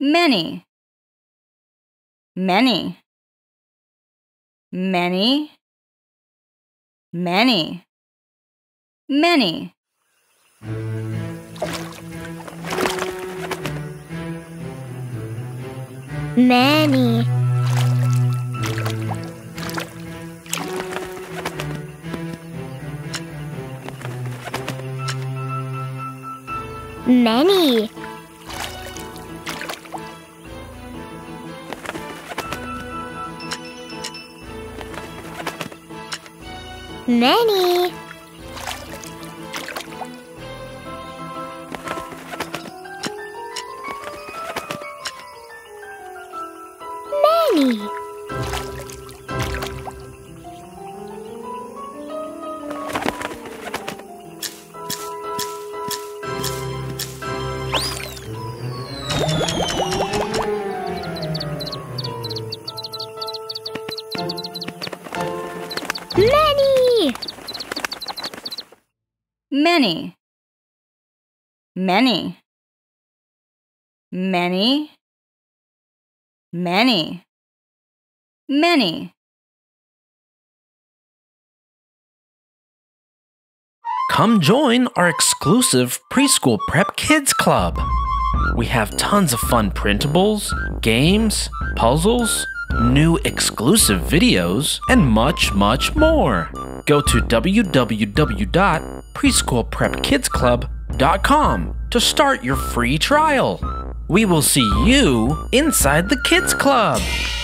many, many, many, many, many. Many. Many. Many. Many. Many, many, many, many, many. Come join our exclusive Preschool Prep Kids Club. We have tons of fun printables, games, puzzles, new exclusive videos, and much, much more. Go to www.preschoolprepkidsclub.com to start your free trial. We will see you inside the Kids Club.